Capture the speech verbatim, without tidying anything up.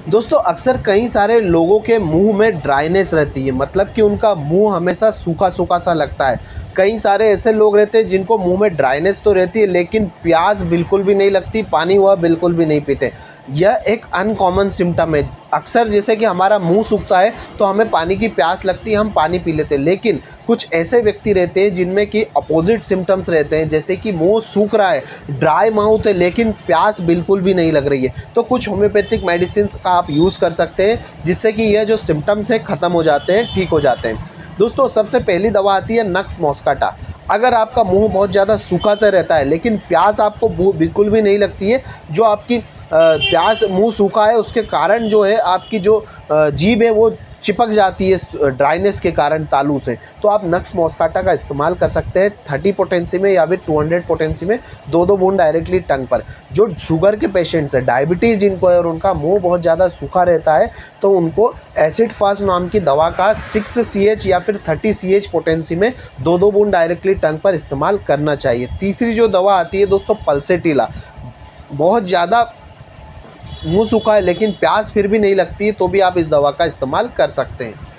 दोस्तों अक्सर कई सारे लोगों के मुंह में ड्राइनेस रहती है, मतलब कि उनका मुंह हमेशा सूखा सूखा सा लगता है। कई सारे ऐसे लोग रहते हैं जिनको मुंह में ड्राइनेस तो रहती है लेकिन प्यास बिल्कुल भी नहीं लगती, पानी वह बिल्कुल भी नहीं पीते। यह एक अनकॉमन सिम्टम है। अक्सर जैसे कि हमारा मुंह सूखता है तो हमें पानी की प्यास लगती है, हम पानी पी लेते हैं, लेकिन कुछ ऐसे व्यक्ति रहते हैं जिनमें कि अपोजिट सिम्टम्स रहते हैं, जैसे कि मुंह सूख रहा है, ड्राई माउथ है, लेकिन प्यास बिल्कुल भी नहीं लग रही है। तो कुछ होम्योपैथिक मेडिसिन का आप यूज़ कर सकते हैं जिससे कि यह जो सिम्टम्स है ख़त्म हो जाते हैं, ठीक हो जाते हैं। दोस्तों सबसे पहली दवा आती है नक्स मॉस्काटा। अगर आपका मुंह बहुत ज़्यादा सूखा सा रहता है लेकिन प्यास आपको बिल्कुल भी नहीं लगती है, जो आपकी प्यास मुंह सूखा है उसके कारण जो है आपकी जो जीभ है वो चिपक जाती है ड्राइनेस के कारण तालू से, तो आप नक्स मॉस्काटा का इस्तेमाल कर सकते हैं तीस पोटेंसी में या फिर दो सौ पोटेंसी में, दो दो बूंद डायरेक्टली टंग पर। जो शुगर के पेशेंट्स हैं, डायबिटीज़ जिनको है और उनका मुंह बहुत ज़्यादा सूखा रहता है, तो उनको एसिड फास्ट नाम की दवा का सिक्स सी एच या फिर थर्टी सी एच पोटेंसी में दो दो बूंद डायरेक्टली टंग पर इस्तेमाल करना चाहिए। तीसरी जो दवा आती है दोस्तों पल्सेटिला। बहुत ज़्यादा मुंह सूखा है लेकिन प्यास फिर भी नहीं लगती है तो भी आप इस दवा का इस्तेमाल कर सकते हैं।